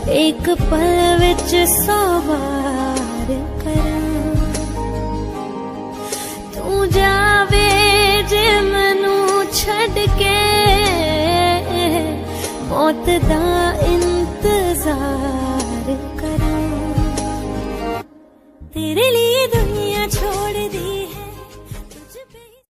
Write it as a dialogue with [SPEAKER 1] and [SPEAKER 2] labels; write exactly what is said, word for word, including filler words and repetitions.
[SPEAKER 1] एक पल विच सौ बार करां। तू जावे जे मैनू छड़ के, मौत दा इंतजार करां। तेरे लिए दुनिया